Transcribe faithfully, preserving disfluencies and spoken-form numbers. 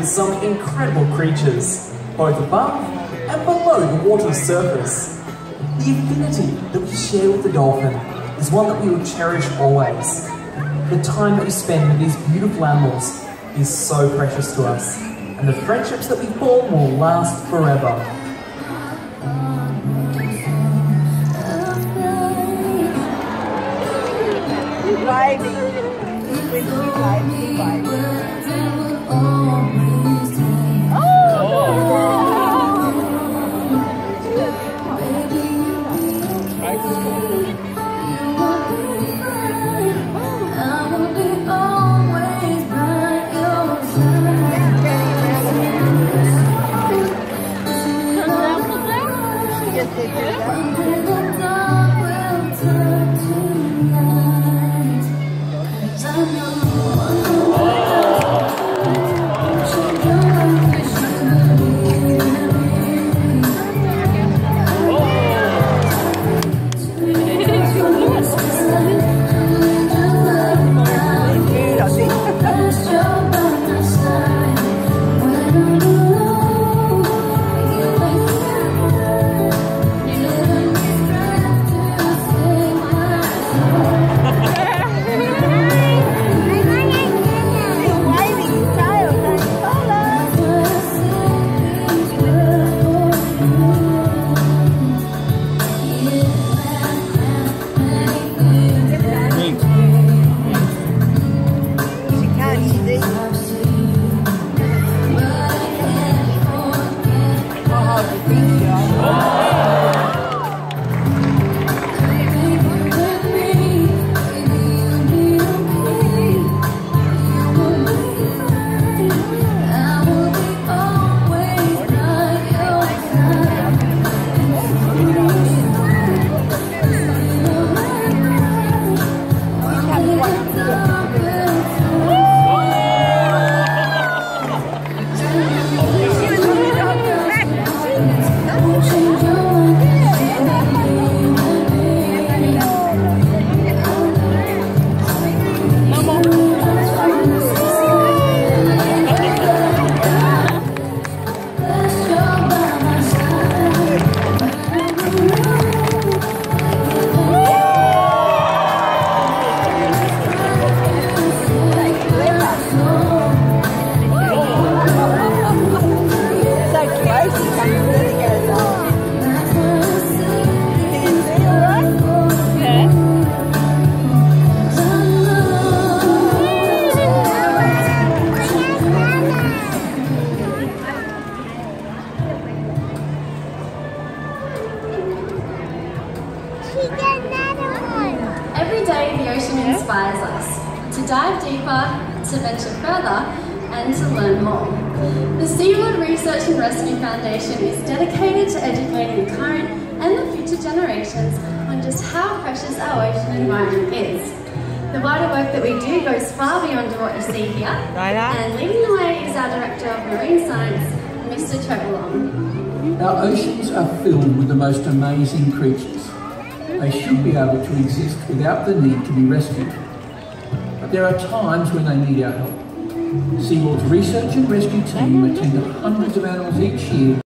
with some incredible creatures, both above and below the water's surface. The affinity that we share with the dolphin is one that we will cherish always. The time that we spend with these beautiful animals is so precious to us, and the friendships that we form will last forever. Vibing. When we vibe, we vibe. Every day the ocean inspires us to dive deeper, to venture further, and to learn more. The Seaworld Research and Rescue Foundation is dedicated to educating the current and the future generations on just how precious our ocean environment is. The wider work that we do goes far beyond what you see here, and leading the way is our Director of Marine Science, Mister Trevor Long. Our oceans are filled with the most amazing creatures. They should be able to exist without the need to be rescued. But there are times when they need our help. SeaWorld's research and rescue team attend to hundreds of animals each year